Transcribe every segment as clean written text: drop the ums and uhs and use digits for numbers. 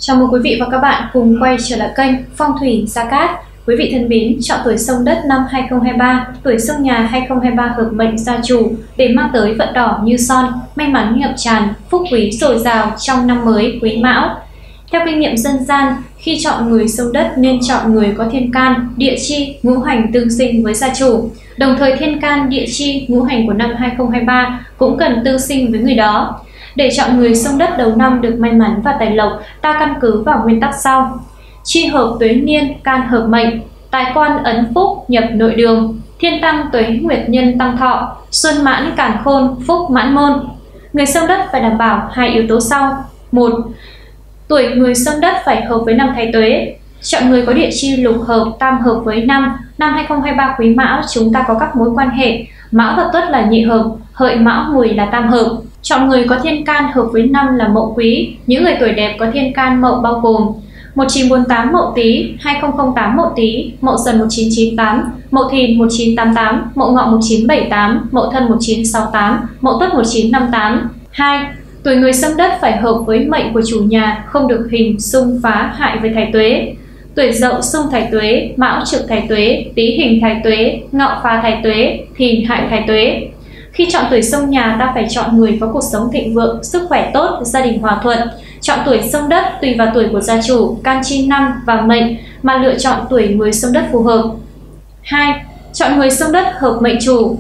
Chào mừng quý vị và các bạn cùng quay trở lại kênh Phong thủy Gia Cát. Quý vị thân mến, chọn tuổi Sông Đất năm 2023, tuổi Sông Nhà 2023 hợp mệnh gia chủ để mang tới vận đỏ như son, may mắn ngập tràn, phúc quý dồi dào trong năm mới Quý Mão. Theo kinh nghiệm dân gian, khi chọn người Sông Đất nên chọn người có thiên can, địa chi, ngũ hành tương sinh với gia chủ. Đồng thời thiên can, địa chi, ngũ hành của năm 2023 cũng cần tương sinh với người đó. Để chọn người Sông Đất đầu năm được may mắn và tài lộc, ta căn cứ vào nguyên tắc sau: chi hợp tuế niên, can hợp mệnh, tài quan ấn phúc nhập nội đường, thiên tăng tuế nguyệt nhân tăng thọ, xuân mãn càn khôn, phúc mãn môn. Người Sông Đất phải đảm bảo hai yếu tố sau: 1. Tuổi người Sông Đất phải hợp với năm Thái Tuế. Chọn người có địa chi lục hợp, tam hợp với năm 2023 Quý Mão chúng ta có các mối quan hệ Mão và Tuất là nhị hợp, Hợi Mão Mùi là tam hợp. Chọn người có thiên can hợp với năm là Mậu Quý. Những người tuổi đẹp có thiên can Mậu bao gồm 1948 Mậu Tý, 2008 Mậu Tý, Mậu Dần 1998, Mậu Thìn 1988, Mậu Ngọ 1978, Mậu Thân 1968, Mậu Tuất 1958. 2. Tuổi người Sông Đất phải hợp với mệnh của chủ nhà, không được hình xung phá hại với Thái Tuế. Tuổi Dậu xung Thái Tuế, Mão trực Thái Tuế, Tý hình Thái Tuế, Ngọ phá Thái Tuế, Thìn hại Thái Tuế. Khi chọn tuổi Sông Nhà, ta phải chọn người có cuộc sống thịnh vượng, sức khỏe tốt, gia đình hòa thuận. Chọn tuổi Sông Đất tùy vào tuổi của gia chủ, can chi năm và mệnh mà lựa chọn tuổi người Sông Đất phù hợp. 2. Chọn người Sông Đất hợp mệnh chủ.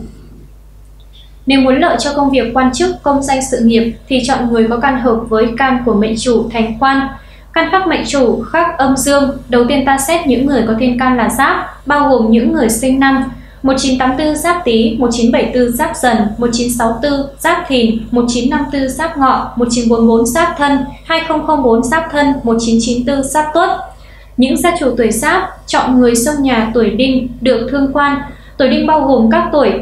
Nếu muốn lợi cho công việc quan chức, công danh sự nghiệp thì chọn người có can hợp với can của mệnh chủ thành quan. Can khắc mệnh chủ khắc âm dương. Đầu tiên ta xét những người có thiên can là Giáp, bao gồm những người sinh năm 1984 Giáp Tý, 1974 Giáp Dần, 1964 Giáp Thìn, 1954 Giáp Ngọ, 1944 Giáp Thân, 2004 Giáp Thân, 1994 Giáp Tuất. Những gia chủ tuổi Giáp chọn người Sông Nhà tuổi Đinh được thương quan. Tuổi Đinh bao gồm các tuổi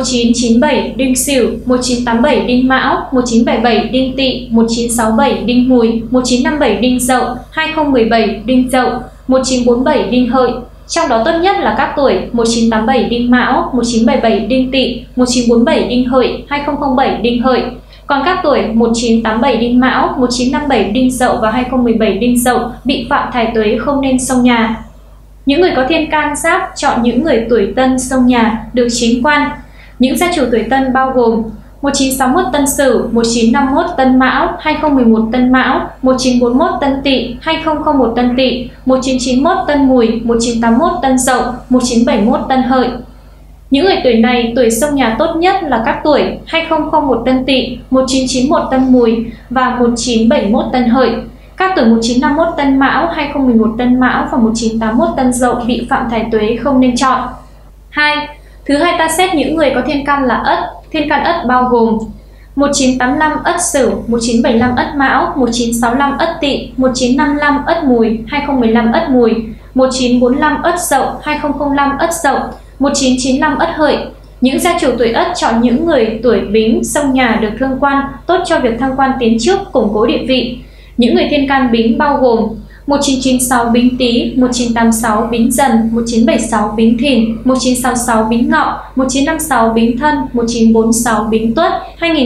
1997 Đinh Sửu, 1987 Đinh Mão, 1977 Đinh Tỵ, 1967 Đinh Mùi, 1957 Đinh Dậu, 2017 Đinh Dậu, 1947 Đinh Hợi. Trong đó tốt nhất là các tuổi 1987 Đinh Mão, 1977 Đinh Tỵ, 1947 Đinh Hợi, 2007 Đinh Hợi. Còn các tuổi 1987 Đinh Mão, 1957 Đinh Dậu và 2017 Đinh Dậu bị phạm Thái Tuế không nên xông nhà. Những người có thiên can Giáp chọn những người tuổi Tân xông nhà được chính quan. Những gia chủ tuổi Tân bao gồm 1961 Tân Sửu, 1951 Tân Mão, 2011 Tân Mão, 1941 Tân Tỵ, 2001 Tân Tỵ, 1991 Tân Mùi, 1981 Tân Dậu, 1971 Tân Hợi. Những người tuổi này tuổi xông nhà tốt nhất là các tuổi 2001 Tân Tỵ, 1991 Tân Mùi và 1971 Tân Hợi. Các tuổi 1951 Tân Mão, 2011 Tân Mão và 1981 Tân Dậu bị phạm Thái Tuế không nên chọn. 2. Thứ hai ta xét những người có thiên can là Ất. Thiên can Ất bao gồm 1985 Ất Sửu, 1975 Ất Mão, 1965 Ất Tỵ, 1955 Ất Mùi, 2015 Ất Mùi, 1945 Ất Dậu, 2005 Ất Dậu, 1995 Ất Hợi. Những gia chủ tuổi Ất chọn những người tuổi Bính xông nhà được thương quan, tốt cho việc thăng quan tiến trước, củng cố địa vị. Những người thiên can Bính bao gồm 1996 Bính Tý, 1986 Bính Dần, 1976 Bính Thìn, 1966 Bính Ngọ, 1956 Bính Thân, 1946 Bính Tuất,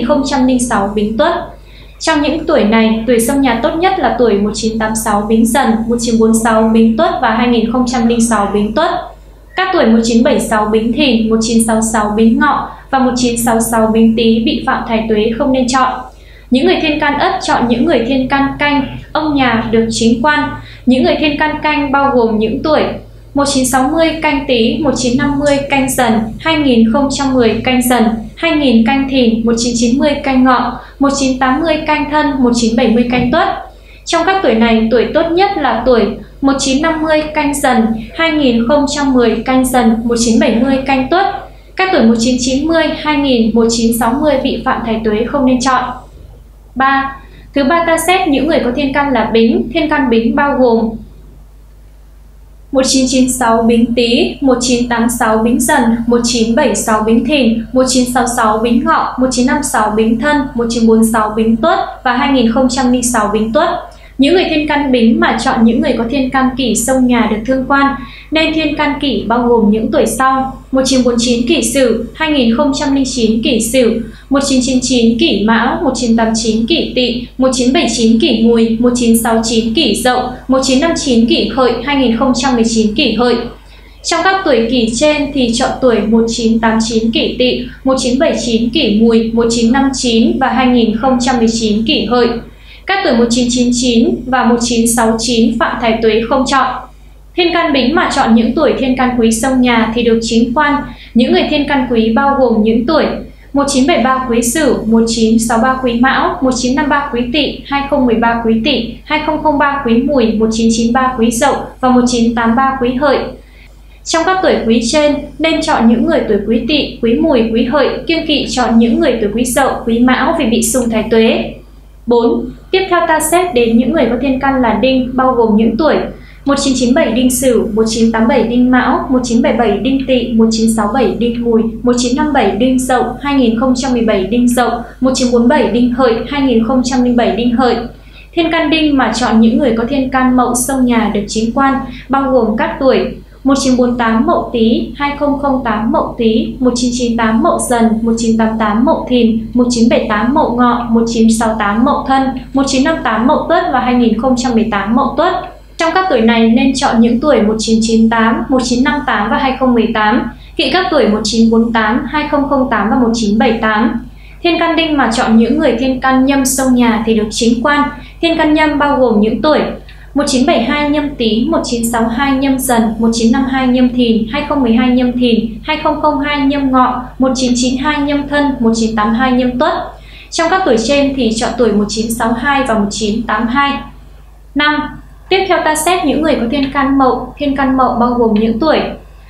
2006 Bính Tuất. Trong những tuổi này, tuổi xông nhà tốt nhất là tuổi 1986 Bính Dần, 1946 Bính Tuất và 2006 Bính Tuất. Các tuổi 1976 Bính Thìn, 1966 Bính Ngọ và 1966 Bính Tý bị phạm Thái Tuế không nên chọn. Những người thiên can Ất chọn những người thiên can Canh, ông nhà được chính quan. Những người thiên can Canh bao gồm những tuổi 1960 Canh Tý, 1950 Canh Dần, 2010 Canh Dần, 2000 Canh Thìn, 1990 Canh Ngọ, 1980 Canh Thân, 1970 Canh Tuất. Trong các tuổi này, tuổi tốt nhất là tuổi 1950 Canh Dần, 2010 Canh Dần, 1970 Canh Tuất. Các tuổi 1990, 2000, 1960 bị phạm Thái Tuế không nên chọn. 3. Thứ ba ta xét những người có thiên can là Bính. Thiên can Bính bao gồm 1996 Bính Tý, 1986 Bính Dần, 1976 Bính Thìn, 1966 Bính Ngọ, 1956 Bính Thân, 1946 Bính Tuất và 2006 Bính Tuất. Những người thiên căn Bính mà chọn những người có thiên căn Kỷ xông nhà được thương quan, nên thiên căn Kỷ bao gồm những tuổi sau: 1949 Kỷ Sửu, 2009 Kỷ Sửu, 1999 Kỷ Mão, 1989 Kỷ Tỵ, 1979 Kỷ Mùi, 1969 Kỷ Dậu, 1959 Kỷ Hợi, 2019 Kỷ Hợi. Trong các tuổi Kỷ trên thì chọn tuổi 1989 Kỷ Tỵ, 1979 Kỷ Mùi, 1959 và 2019 Kỷ Hợi. Các tuổi 1999 và 1969 phạm Thái Tuế không chọn. Thiên căn Bính mà chọn những tuổi thiên căn Quý xông nhà thì được chính quan. Những người thiên căn Quý bao gồm những tuổi 1973 Quý Sửu, 1963 Quý Mão, 1953 Quý Tỵ, 2013 Quý Tỵ, 2003 Quý Mùi, 1993 Quý Dậu và 1983 Quý Hợi. Trong các tuổi Quý trên nên chọn những người tuổi Quý Tỵ, Quý Mùi, Quý Hợi, kiêng kỵ chọn những người tuổi Quý Dậu, Quý Mão vì bị xung Thái Tuế. 4. Tiếp theo ta xét đến những người có thiên căn là Đinh bao gồm những tuổi 1997 Đinh Sửu, 1987 Đinh Mão, 1977 Đinh Tỵ, 1967 Đinh Mùi, 1957 Đinh Dậu, 2017 Đinh Dậu, 1947 Đinh Hợi, 2007 Đinh Hợi. Thiên căn Đinh mà chọn những người có thiên căn Mậu xông nhà được chính quan bao gồm các tuổi 1948 Mậu Tý, 2008 Mậu Tý, 1998 Mậu Dần, 1988 Mậu Thìn, 1978 Mậu Ngọ, 1968 Mậu Thân, 1958 Mậu Tuất và 2018 Mậu Tuất. Trong các tuổi này nên chọn những tuổi 1998, 1958 và 2018, kỵ các tuổi 1948, 2008 và 1978. Thiên căn Đinh mà chọn những người thiên căn Nhâm xông nhà thì được chính quan. Thiên căn Nhâm bao gồm những tuổi 1972 Nhâm Tý, 1962 Nhâm Dần, 1952 Nhâm Thìn, 2012 Nhâm Thìn, 2002 Nhâm Ngọ, 1992 Nhâm Thân, 1982 Nhâm Tuất. Trong các tuổi trên thì chọn tuổi 1962 và 1982. 5. Tiếp theo ta xét những người có thiên căn Mậu. Thiên căn Mậu bao gồm những tuổi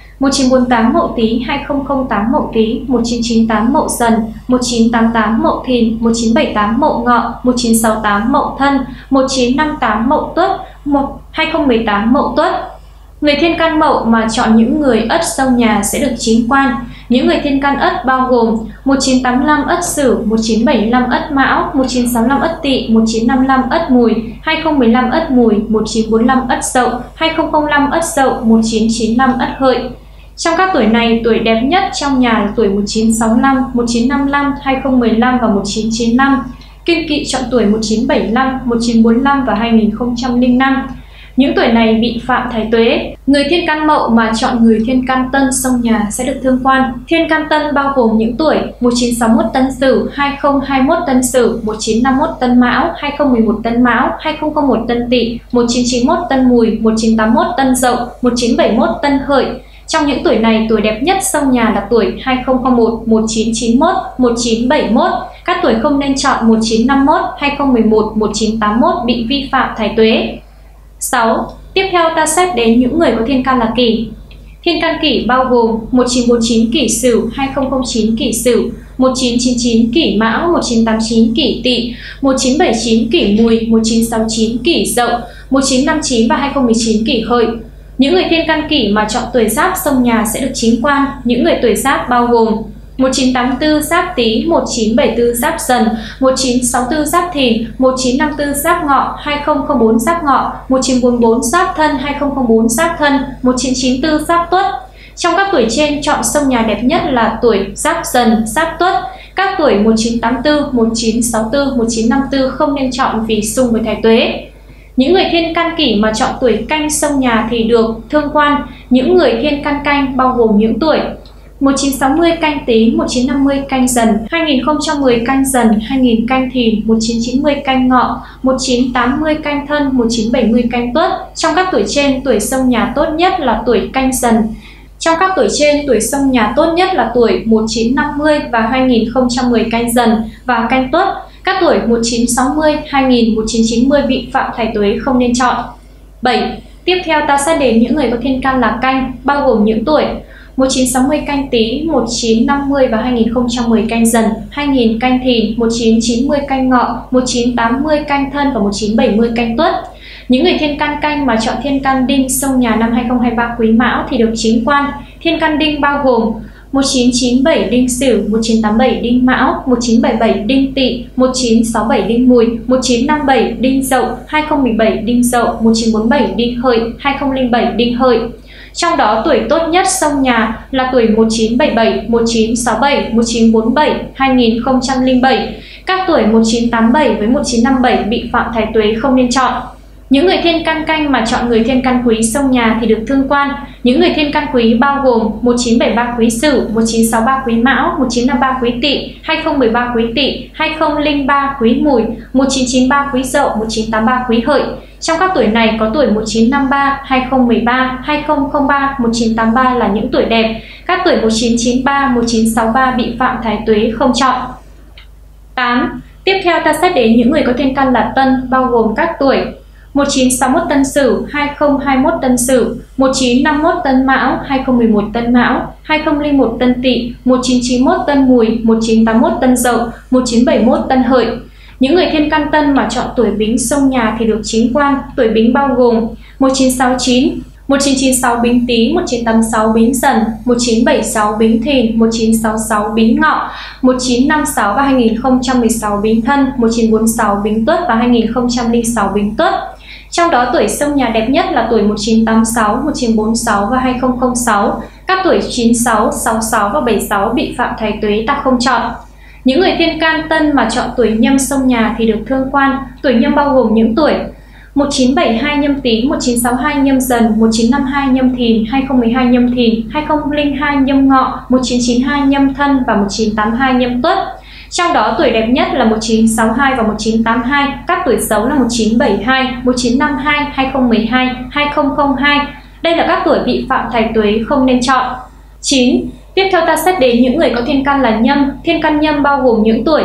1948 Mậu Tý, 2008 Mậu Tý, 1998 Mậu Dần, 1988 Mậu Thìn, 1978 Mậu Ngọ, 1968 Mậu Thân, 1958 Mậu Tuất, 2018 Mậu Tuất. Người thiên căn Mậu mà chọn những người Ất xông nhà sẽ được chính quan. Những người thiên căn Ất bao gồm 1985 Ất Sửu, 1975 Ất Mão, 1965 Ất Tỵ, 1955 Ất Mùi, 2015 Ất Mùi, 1945 Ất Dậu, 2005 Ất Dậu, 1995 Ất Hợi. Trong các tuổi này, tuổi đẹp nhất trong nhà là tuổi 1965, 1955, 2015 và 1995. Kiêng kỵ chọn tuổi 1975, 1945 và 2005. Những tuổi này bị phạm Thái Tuế. Người thiên căn Mậu mà chọn người thiên căn Tân xông nhà sẽ được thương quan. Thiên căn Tân bao gồm những tuổi 1961 Tân Sửu, 2021 Tân Sửu, 1951 Tân Mão, 2011 Tân Mão, 2001 Tân Tỵ, 1991 Tân Mùi, 1981 Tân Dậu, 1971 Tân Hợi. Trong những tuổi này, tuổi đẹp nhất xông nhà là tuổi 2001, 1991, 1971. Các tuổi không nên chọn 1951, 2011, 1981 bị vi phạm Thái Tuế. 6. Tiếp theo ta xét đến những người có thiên căn là Kỷ. Thiên căn Kỷ bao gồm 1949 Kỷ Sửu, 2009 Kỷ Sửu, 1999 Kỷ Mão, 1989 Kỷ Tỵ, 1979 Kỷ Mùi, 1969 Kỷ Dậu, 1959 và 2019 Kỷ Hợi. Những người thiên căn Kỷ mà chọn tuổi Giáp xông nhà sẽ được chính quan. Những người tuổi Giáp bao gồm 1984 Giáp Tý, 1974 Giáp Dần, 1964 Giáp Thìn, 1954 Giáp Ngọ, 2004 Giáp Ngọ, 1944 Giáp Thân, 2004 Giáp Thân, 1994 Giáp Tuất. Trong các tuổi trên, chọn xông nhà đẹp nhất là tuổi Giáp Dần, Giáp Tuất. Các tuổi 1984, 1964, 1954 không nên chọn vì xung với Thái Tuế. Những người thiên căn Kỷ mà chọn tuổi Canh xông nhà thì được thương quan. Những người thiên căn Canh bao gồm những tuổi 1960 Canh Tý, 1950 Canh Dần, 2010 Canh Dần, 2000 Canh Thìn, 1990 Canh Ngọ, 1980 Canh Thân, 1970 Canh Tuất. Trong các tuổi trên, tuổi xông nhà tốt nhất là tuổi Canh Dần. Trong các tuổi trên, tuổi xông nhà tốt nhất là tuổi 1950 và 2010 Canh Dần và Canh Tuất. Các tuổi 1960, 2000, 1990 bị phạm Thái Tuế không nên chọn. 7. Tiếp theo ta sẽ đến những người có thiên căn là Canh, bao gồm những tuổi 1960 Canh Tý, 1950 và 2010 Canh Dần, 2000 Canh Thìn, 1990 Canh Ngọ, 1980 Canh Thân và 1970 Canh Tuất. Những người thiên căn Canh mà chọn thiên căn Đinh xông nhà năm 2023 Quý Mão thì được chính quan. Thiên căn Đinh bao gồm 1997 Đinh Sửu, 1987 Đinh Mão, 1977 Đinh Tỵ, 1967 Đinh Mùi, 1957 Đinh Dậu, 2017 Đinh Dậu, 1947 Đinh Hợi, 2007 Đinh Hợi. Trong đó tuổi tốt nhất xông nhà là tuổi 1977, 1967, 1947, 2007. Các tuổi 1987 với 1957 bị phạm thái tuế không nên chọn. Những người thiên can canh mà chọn người thiên can quý xông nhà thì được thương quan. Những người thiên can quý bao gồm 1973 Quý Sửu, 1963 Quý Mão, 1953 Quý Tỵ, 2013 Quý Tỵ, 2003 Quý Mùi, 1993 Quý Dậu, 1983 Quý Hợi. Trong các tuổi này có tuổi 1953, 2013, 2003, 1983 là những tuổi đẹp. Các tuổi 1993, 1963 bị phạm thái tuế không chọn. 8. Tiếp theo ta xét đến những người có thiên căn là Tân, bao gồm các tuổi 1961 Tân Sửu, 2021 Tân Sửu, 1951 Tân Mão, 2011 Tân Mão, 2001 Tân Tỵ, 1991 Tân Mùi, 1981 Tân Dậu, 1971 Tân Hợi. Những người thiên can Tân mà chọn tuổi Bính xông nhà thì được chính quan. Tuổi Bính bao gồm 1969, 1996 Bính Tý, 1986 Bính Dần, 1976 Bính Thìn, 1966 Bính Ngọ, 1956 và 2016 Bính Thân, 1946 Bính Tuất và 2006 Bính Tuất. Trong đó tuổi xông nhà đẹp nhất là tuổi 1986, 1946 và 2006. Các tuổi 96, 66 và 76 bị phạm thái tuế ta không chọn. Những người thiên can Tân mà chọn tuổi Nhâm xông nhà thì được thương quan. Tuổi Nhâm bao gồm những tuổi 1972 Nhâm Tý, 1962 Nhâm Dần, 1952 Nhâm Thìn, 2012 Nhâm Thìn, 2002 Nhâm Ngọ, 1992 Nhâm Thân và 1982 Nhâm Tuất. Trong đó tuổi đẹp nhất là 1962 và 1982, các tuổi xấu là 1972, 1952, 2012, 2002. Đây là các tuổi bị phạm thái tuế không nên chọn. 9. Tiếp theo ta xét đến những người có thiên căn là Nhâm. Thiên căn Nhâm bao gồm những tuổi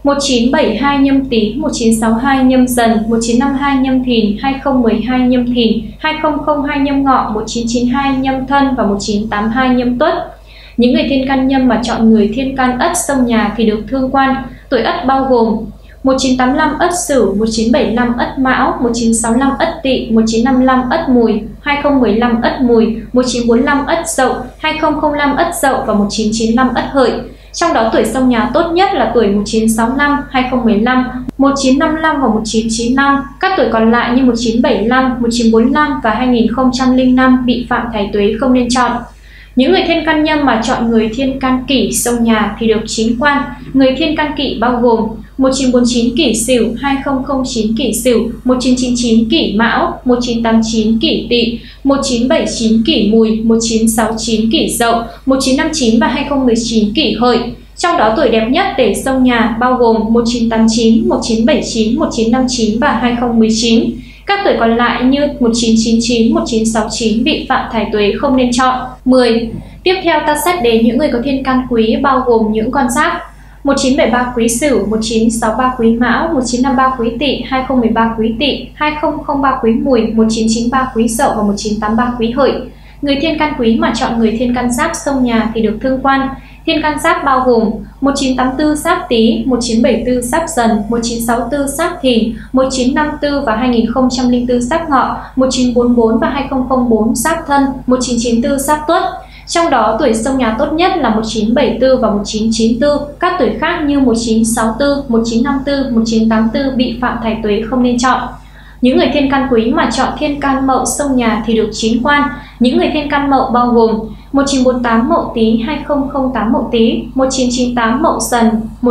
1972 Nhâm Tý, 1962 Nhâm Dần, 1952 Nhâm Thìn, 2012 Nhâm Thìn, 2002 Nhâm Ngọ, 1992 Nhâm Thân và 1982 Nhâm Tuất. Những người thiên căn Nhâm mà chọn người thiên căn Ất xông nhà thì được thương quan. Tuổi Ất bao gồm 1985 Ất Sửu, 1975 Ất Mão, 1965 Ất Tỵ, 1955 Ất Mùi, 2015 Ất Mùi, 1945 Ất Dậu, 2005 Ất Dậu và 1995 Ất Hợi. Trong đó tuổi xông nhà tốt nhất là tuổi 1965, 2015, 1955 và 1995. Các tuổi còn lại như 1975, 1945 và 2005 bị phạm thái tuế không nên chọn. Những người thiên căn Nhâm mà chọn người thiên can Kỷ xông nhà thì được chính quan. Người thiên can Kỷ bao gồm 1949 Kỷ Sửu, 2009 Kỷ Sửu, 1999 Kỷ Mão, 1989 Kỷ Tỵ, 1979 Kỷ Mùi, 1969 Kỷ Dậu, 1959 và 2019 Kỷ Hợi. Trong đó tuổi đẹp nhất để xông nhà bao gồm 1989, 1979, 1959 và 2019. Các tuổi còn lại như 1999, 1969 bị phạm thái tuế không nên chọn. 10. Tiếp theo ta xét đến những người có thiên can Quý bao gồm những con giáp 1973 Quý Sửu, 1963 Quý Mão, 1953 Quý Tỵ, 2013 Quý Tỵ, 2003 Quý Mùi, 1993 Quý Dậu và 1983 Quý Hợi. Người thiên can Quý mà chọn người thiên can Giáp xông nhà thì được thương quan. Thiên can Giáp bao gồm 1984 Giáp Tý, 1974 Giáp Dần, 1964 Giáp Thìn, 1954 và 2004 Giáp Ngọ, 1944 và 2004 Giáp Thân, 1994 Giáp Tuất. Trong đó tuổi xông nhà tốt nhất là 1974 và 1994, các tuổi khác như 1964, 1954, 1984 bị phạm thái tuế không nên chọn. Những người thiên can Quý mà chọn thiên can Mậu xông nhà thì được chính quan. Những người thiên can Mậu bao gồm 1948 Mậu Tý, 2008 Mậu Tý, 1998 Mậu Dần,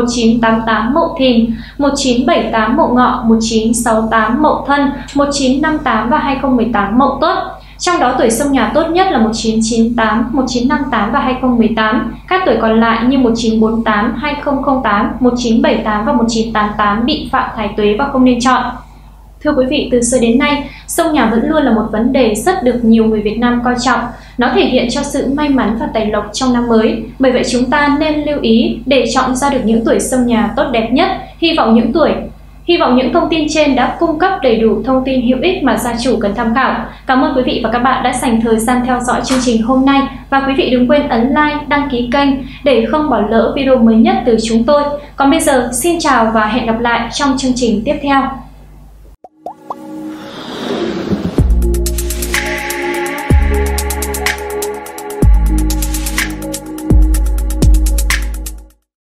1988 Mậu Thìn, 1978 Mậu Ngọ, 1968 Mậu Thân, 1958 và 2018 Mậu Tuất. Trong đó tuổi xông nhà tốt nhất là 1998, 1958 và 2018. Các tuổi còn lại như 1948, 2008, 1978 và 1988 bị phạm thái tuế và không nên chọn. Thưa quý vị, từ xưa đến nay, xông nhà vẫn luôn là một vấn đề rất được nhiều người Việt Nam coi trọng. Nó thể hiện cho sự may mắn và tài lộc trong năm mới. Bởi vậy chúng ta nên lưu ý để chọn ra được những tuổi xông nhà tốt đẹp nhất. Hy vọng những thông tin trên đã cung cấp đầy đủ thông tin hữu ích mà gia chủ cần tham khảo. Cảm ơn quý vị và các bạn đã dành thời gian theo dõi chương trình hôm nay. Và quý vị đừng quên ấn like, đăng ký kênh để không bỏ lỡ video mới nhất từ chúng tôi. Còn bây giờ, xin chào và hẹn gặp lại trong chương trình tiếp theo.